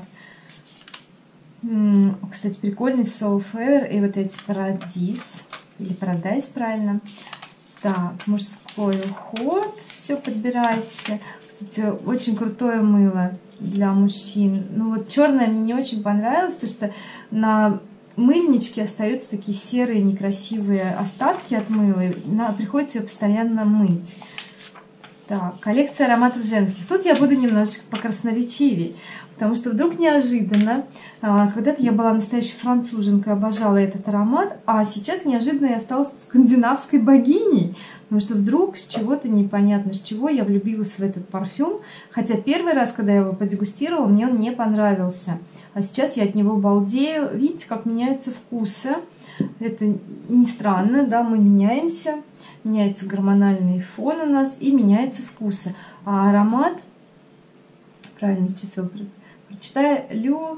Кстати, прикольный So Fair и вот эти Paradise, или Paradise правильно. Так, мужской уход, все подбирайте. Кстати, очень крутое мыло для мужчин. Ну вот черное мне не очень понравилось, потому что на мыльничке остаются такие серые некрасивые остатки от мыла. Приходится ее постоянно мыть. Так, коллекция ароматов женских. Тут я буду немножечко покрасноречивее, потому что вдруг неожиданно, когда-то я была настоящей француженкой, обожала этот аромат, а сейчас неожиданно я стала скандинавской богиней, потому что вдруг с чего-то непонятно с чего я влюбилась в этот парфюм, хотя первый раз, когда я его подегустировала, мне он не понравился, а сейчас я от него балдею. Видите, как меняются вкусы, это не странно, да, мы меняемся. Меняется гормональный фон у нас и меняются вкусы. А аромат, правильно сейчас его прочитаю,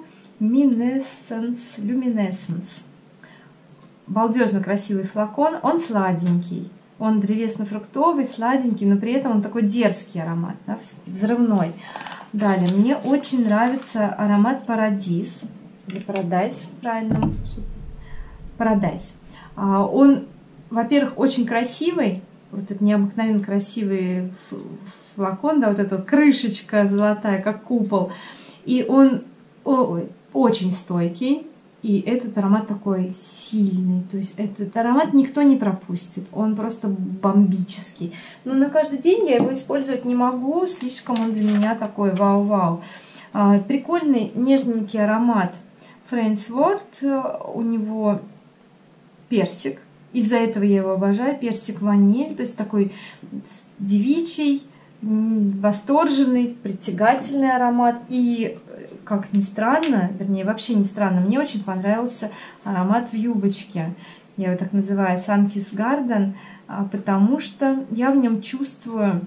Luminescence. Балдежно красивый флакон, он сладенький. Он древесно-фруктовый, сладенький, но при этом он такой дерзкий аромат, да, взрывной. Далее, мне очень нравится аромат Paradise, или Paradise, правильно, Paradise. Он, во-первых, очень красивый, вот этот необыкновенно красивый флакон, да, вот эта вот крышечка золотая, как купол, и он очень стойкий, и этот аромат такой сильный, то есть этот аромат никто не пропустит, он просто бомбический. Но на каждый день я его использовать не могу, слишком он для меня такой вау-вау. Прикольный нежненький аромат Friends World, у него персик. Из-за этого я его обожаю. Персик ваниль, то есть такой девичий, восторженный, притягательный аромат. И как ни странно, вернее, вообще не странно, мне очень понравился аромат в юбочке. Я его так называю Sunkissed Garden, потому что я в нем чувствую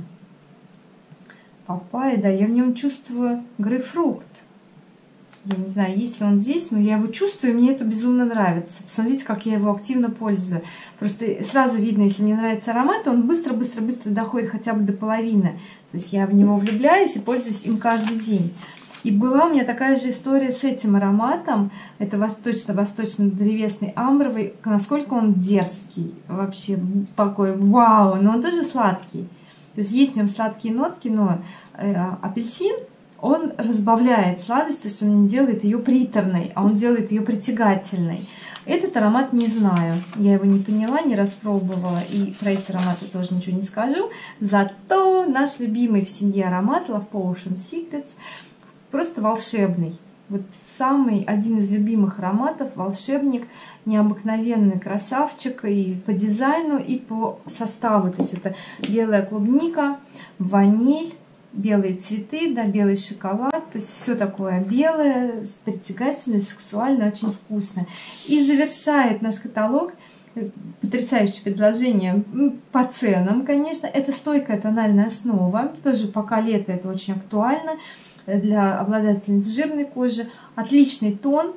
папайя, да, я в нем чувствую грейпфрут. Я не знаю, есть ли он здесь, но я его чувствую, и мне это безумно нравится. Посмотрите, как я его активно пользую. Просто сразу видно, если мне нравится аромат, он быстро-быстро-быстро доходит хотя бы до половины. То есть я в него влюбляюсь и пользуюсь им каждый день. И была у меня такая же история с этим ароматом. Это восточно-древесный амбровый. Насколько он дерзкий. Вообще такой вау. Но он тоже сладкий. То есть в нем сладкие нотки, но апельсин, он разбавляет сладость, то есть он не делает ее приторной, а он делает ее притягательной. Этот аромат не знаю, я его не поняла, не распробовала, и про эти ароматы тоже ничего не скажу. Зато наш любимый в семье аромат Love Potion Secrets просто волшебный. Вот один из любимых ароматов, волшебник, необыкновенный красавчик и по дизайну, и по составу. То есть это белая клубника, ваниль, белые цветы, да, белый шоколад, то есть все такое белое, притягательное, сексуальное, очень вкусное. И завершает наш каталог потрясающее предложение по ценам, конечно. Это стойкая тональная основа, тоже пока лето это очень актуально для обладательниц жирной кожи. Отличный тон.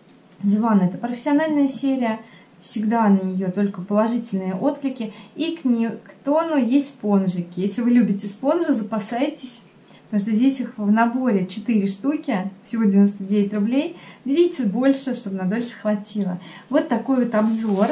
The One — это профессиональная серия. Всегда на нее только положительные отклики. И к тону есть спонжики. Если вы любите спонжи, запасайтесь, потому что здесь их в наборе 4 штуки, всего 99 рублей. Берите больше, чтобы на дольше хватило. Вот такой вот обзор,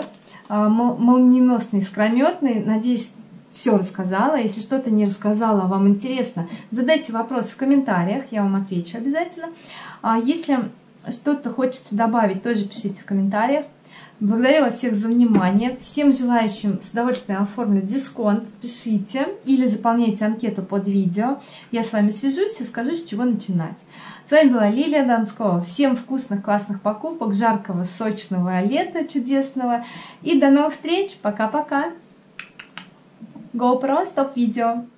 молниеносный, искрометный. Надеюсь, все рассказала. Если что-то не рассказала, вам интересно, задайте вопрос в комментариях, я вам отвечу обязательно. Если что-то хочется добавить, тоже пишите в комментариях. Благодарю вас всех за внимание. Всем желающим с удовольствием оформлю дисконт. Пишите или заполняйте анкету под видео. Я с вами свяжусь и скажу, с чего начинать. С вами была Лилия Донскова. Всем вкусных, классных покупок, жаркого, сочного лета чудесного. И до новых встреч. Пока-пока. GoPro, стоп видео.